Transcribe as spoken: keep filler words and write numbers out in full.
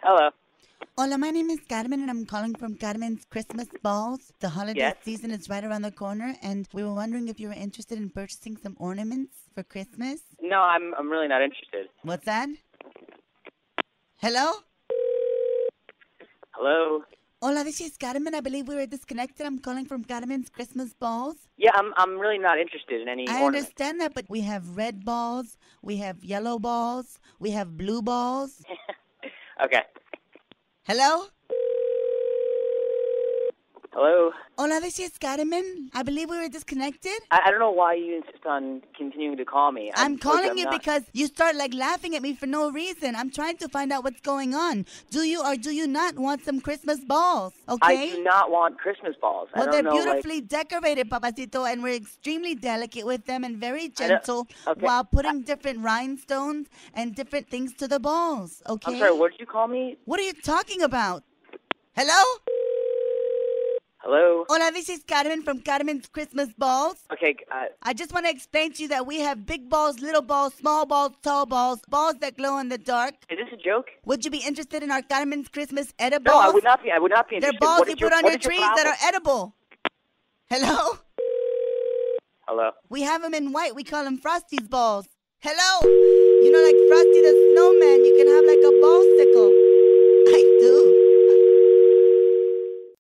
Hello. Hola, my name is Carmen, and I'm calling from Carmen's Christmas Balls. The holiday Yes? season is right around the corner, and we were wondering if you were interested in purchasing some ornaments for Christmas. No, I'm I'm really not interested. What's that? Hello? Hello. Hola, this is Carmen. I believe we were disconnected. I'm calling from Carmen's Christmas Balls. Yeah, I'm I'm really not interested in any I ornaments. understand that, but we have red balls, we have yellow balls, we have blue balls. Okay. Hello? Hello. Hola, this is Carmen. I believe we were disconnected. I, I don't know why you insist on continuing to call me. I'm look, calling I'm you not- because you start like laughing at me for no reason. I'm trying to find out what's going on. Do you or do you not want some Christmas balls? Okay? I do not want Christmas balls. I Well, don't they're know, like- beautifully decorated, Papacito, and we're extremely delicate with them and very I don't- gentle okay. while putting different rhinestones and different things to the balls. Okay? I'm sorry. What did you call me? What are you talking about? Hello? Hello. Hola, this is Carmen from Carmen's Christmas Balls. Okay. Uh, I just want to explain to you that we have big balls, little balls, small balls, tall balls, balls that glow in the dark. is this a joke? Would you be interested in our Carmen's Christmas edibles? No, I would not be. I would not be They're interested. balls What you is put your, on what your is your trees that problem? are edible. Hello? Hello. We have them in white. We call them Frosty's balls. Hello? You know, like Frosty the Snowman, you can have like a ballsicle.